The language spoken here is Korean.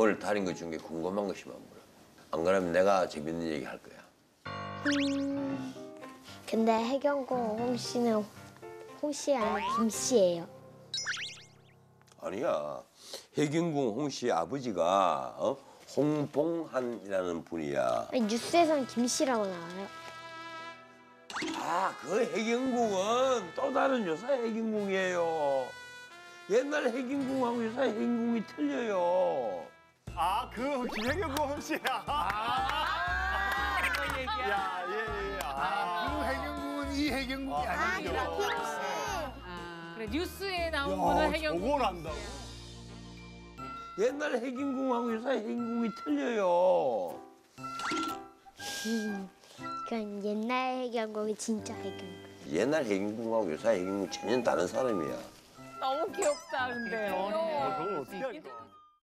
오늘 다른 것 중에 궁금한 것이 많구나. 안 그러면 내가 재밌는 얘기 할 거야. 근데 해경궁 홍씨는 홍씨 아니면 김씨예요. 아니야. 해경궁 홍씨의 아버지가 홍봉한이라는 분이야. 아니, 뉴스에서는 김씨라고 나와요. 아, 그 해경궁은 또 다른 요사 해경궁이에요. 옛날 해경궁하고 요사 해경궁이 틀려요. 아, 그 김혜경궁 홍씨야. 야, 예. 그 해경궁은 이 해경궁이 아니죠. 그래 뉴스에 나온 야, 거는 해경. 저걸 안다고? 옛날 해경궁하고 요사 해경궁이 틀려요. 그건 옛날 해경궁이 진짜 해경궁. 옛날 해경궁하고 요사 해경궁 전혀 다른 사람이야. 너무 귀엽다 근데. 그걸 어떻게 할까?